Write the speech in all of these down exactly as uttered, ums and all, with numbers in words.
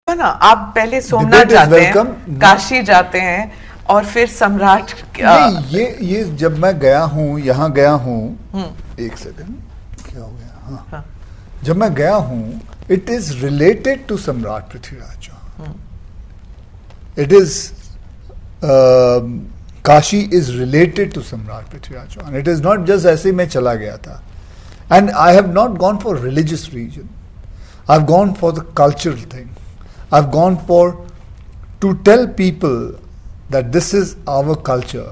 ना, आप पहले सोमनाथ जाते हैं, काशी जाते हैं और फिर सम्राट। नहीं, ये ये जब मैं गया हूँ, यहाँ गया हूँ, एक सेकंड, क्या हो गया, हाँ, हाँ. जब मैं गया हूँ, it is related to Samrat Prithviraj Chauhan. It is Kashi is related to Samrat Prithviraj Chauhan. It is not just ऐसे मैं चला गया था. And I have not gone for religious reason. I have gone for the cultural thing. I've gone for to tell people that this is our culture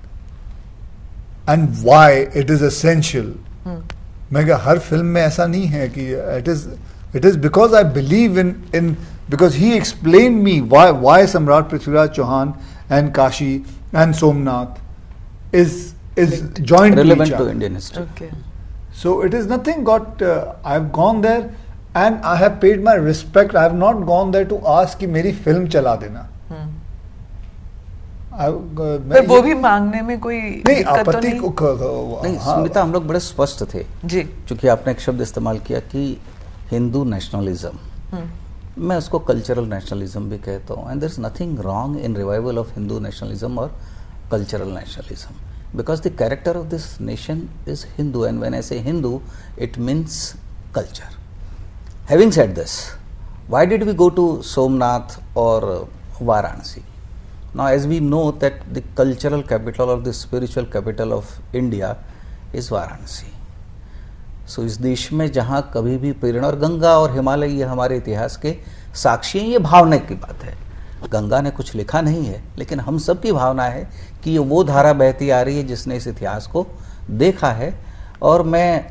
and why it is essential. Hmm. मैं क्या हर film में ऐसा नहीं है कि it is it is because I believe in in because he explained me why why Samrat Prithviraj Chauhan and Kashi and Somnath is is joined relevant to, to Indian history. Okay. So it is nothing got uh, I've gone there. And I have paid my respect. I have not gone there to ask कि मेरी film चला देना. hmm. I, uh, पर वो भी मांगने में कोई नहीं आपत्ति तो नहीं, नहीं हाँ, स्मिता, हम लोग बड़े स्पष्ट थे जी, क्योंकि आपने एक शब्द इस्तेमाल किया कि हिंदू नेशनलिज्म. hmm. मैं उसको कल्चरल नेशनलिज्म भी कहता हूँ. And there is nothing wrong in revival of Hindu nationalism और cultural nationalism, because the character of this nation is Hindu. And when I say Hindu, it means culture. Having said this, why did we go to Somnath or Varanasi? Now, as we know that the cultural capital or the spiritual capital of India is Varanasi. So, इस देश में जहाँ कभी भी प्रेरणा, और गंगा और हिमालय ये हमारे इतिहास के साक्षी हैं, ये भावना की बात है. गंगा ने कुछ लिखा नहीं है, लेकिन हम सब की भावना है कि ये वो धारा बहती आ रही है जिसने इस इतिहास को देखा है. और मैं,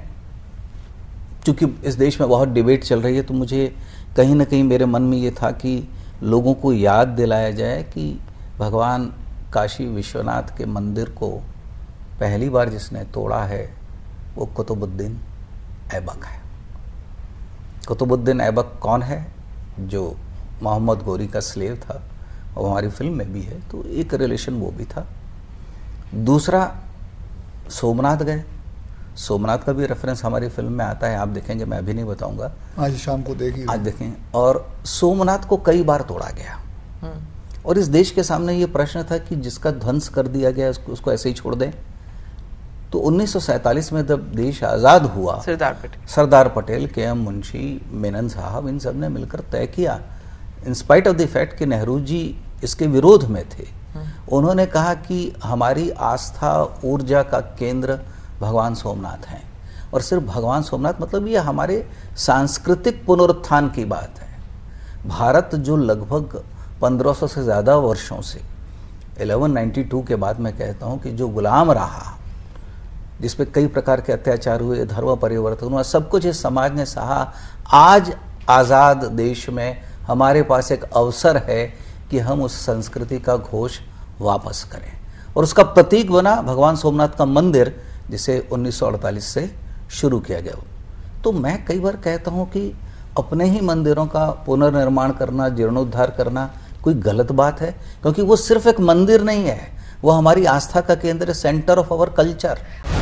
चूँकि इस देश में बहुत डिबेट चल रही है, तो मुझे कहीं ना कहीं मेरे मन में ये था कि लोगों को याद दिलाया जाए कि भगवान काशी विश्वनाथ के मंदिर को पहली बार जिसने तोड़ा है वो कुतुबुद्दीन ऐबक है. कुतुबुद्दीन ऐबक कौन है? जो मोहम्मद गोरी का स्लेव था, और हमारी फिल्म में भी है, तो एक रिलेशन वो भी था. दूसरा, सोमनाथ गए. सोमनाथ का भी रेफरेंस हमारी फिल्म में आता है, आप देखेंगे, मैं अभी नहीं बताऊंगा, आज शाम को देखिए, आज देखें. और सोमनाथ को कई बार तोड़ा गया. और इस देश के सामने ये प्रश्न था कि जिसका ध्वंस कर दिया गया उसको, उसको ऐसे ही छोड़ दें. तो उन्नीस सौ सैंतालीस में जब देश आज़ाद हुआ, सरदार पटेल सरदार पटेल के एम मुंशी, मेनन साहब, इन सब ने मिलकर तय किया, in spite of the fact कि नेहरू जी इसके विरोध में थे. उन्होंने कहा कि हमारी आस्था, ऊर्जा का केंद्र भगवान सोमनाथ हैं. और सिर्फ भगवान सोमनाथ मतलब ये हमारे सांस्कृतिक पुनरुत्थान की बात है. भारत जो लगभग पंद्रह सौ से ज़्यादा वर्षों से, ग्यारह सौ बानवे के बाद मैं कहता हूँ कि जो गुलाम रहा, जिस पे कई प्रकार के अत्याचार हुए, धर्म परिवर्तन हुआ, सब कुछ इस समाज ने सहा. आज आज़ाद देश में हमारे पास एक अवसर है कि हम उस संस्कृति का घोष वापस करें. और उसका प्रतीक बना भगवान सोमनाथ का मंदिर, जिसे उन्नीस सौ अड़तालीस से शुरू किया गया. तो मैं कई बार कहता हूं कि अपने ही मंदिरों का पुनर्निर्माण करना, जीर्णोद्धार करना कोई गलत बात है, क्योंकि वो सिर्फ एक मंदिर नहीं है, वो हमारी आस्था का केंद्र, सेंटर ऑफ आवर कल्चर.